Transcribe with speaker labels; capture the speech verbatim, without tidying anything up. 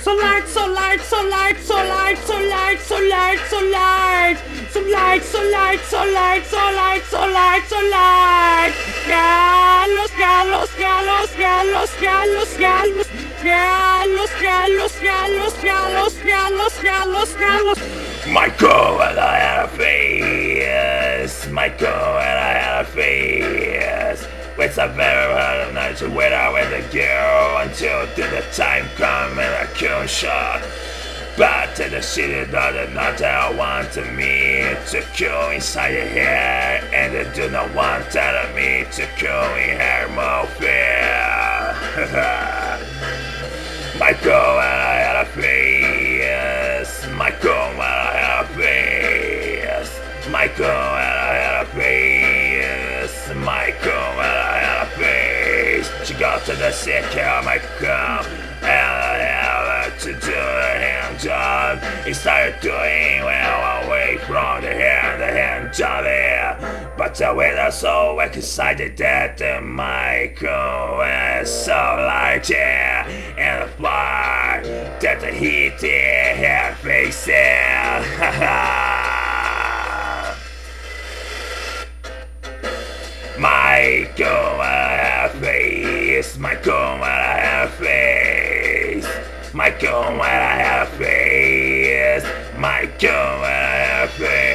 Speaker 1: large, so large, so large, so large, so large, so large, so large, so large, so large, so large, so large, so large, so large. Galos, galos, galos, galos, galos, galos, galos, galos, galos, galos, galos, galos, galos.
Speaker 2: Michael and I had a face. Michael and I had a face. With a very hard night to wait out with the girl until the time come and I kill shot. But to the city does not tell want to me to kill inside your head, and they do not want telling me to kill in her more fear. Michael and I had a face. Michael and I had a face. Michael and I had a face. Michael and I had a face. She got to the sick of Michael, and I had to do the hand job. He started doing well away from the hand, the hand job here. But the winner so excited that the Michael was so large and the fire that the heat in her face. Michael, what I have face. Michael, what I have face. Michael, what I have face. Michael, what I have face.